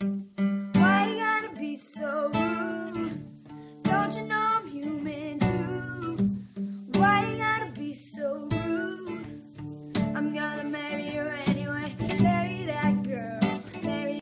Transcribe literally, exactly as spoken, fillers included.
Why you gotta be so rude? Don't you know I'm human too? Why you gotta be so rude? I'm gonna marry your aunt.